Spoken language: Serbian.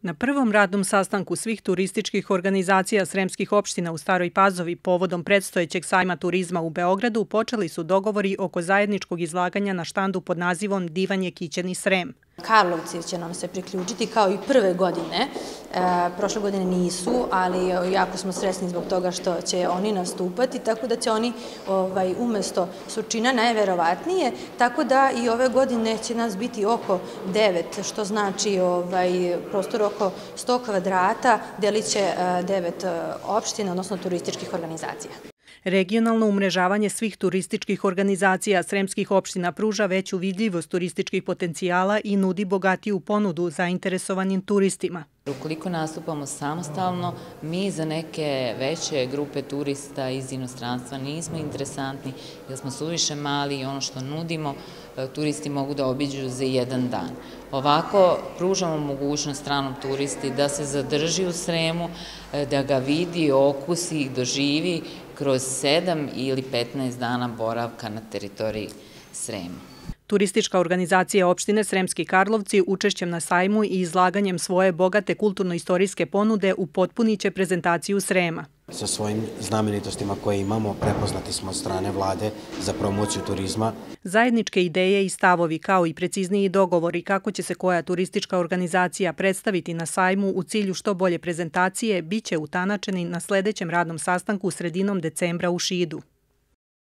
Na prvom radnom sastanku svih turističkih organizacija sremskih opština u Staroj Pazovi povodom predstojećeg sajma turizma u Beogradu počeli su dogovori oko zajedničkog izlaganja na štandu pod nazivom Divan je kićeni Srem. Karlovci će nam se priključiti kao i prve godine. Prošle godine nisu, ali jako smo sresni zbog toga što će oni nastupati, tako da će oni umesto Surčina najverovatnije, tako da i ove godine će nas biti oko 9, što znači prostor oko 100 kvadrata, delit će 9 opština, odnosno turističkih organizacija. Regionalno umrežavanje svih turističkih organizacija sremskih opština pruža veću vidljivost turističkih potencijala i nudi bogatiju ponudu zainteresovanim turistima. Ukoliko nastupamo samostalno, mi za neke veće grupe turista iz inostranstva nismo interesantni jer smo suviše mali i ono što nudimo turisti mogu da obiđu za jedan dan. Ovako pružamo mogućnost stranom turisti da se zadrži u Sremu, da ga vidi, okusi i doživi kroz 7 ili 15 dana boravka na teritoriji Srema. Turistička organizacija opštine Sremski Karlovci učešćem na sajmu i izlaganjem svoje bogate kulturno-istorijske ponude upotpunit će prezentaciju Srema. Sa svojim znamenitostima koje imamo prepoznati smo od strane vlade za promociju turizma. Zajedničke ideje i stavovi kao i precizniji dogovori kako će se koja turistička organizacija predstaviti na sajmu u cilju što bolje prezentacije biće utanačeni na sledećem radnom sastanku sredinom decembra u Šidu.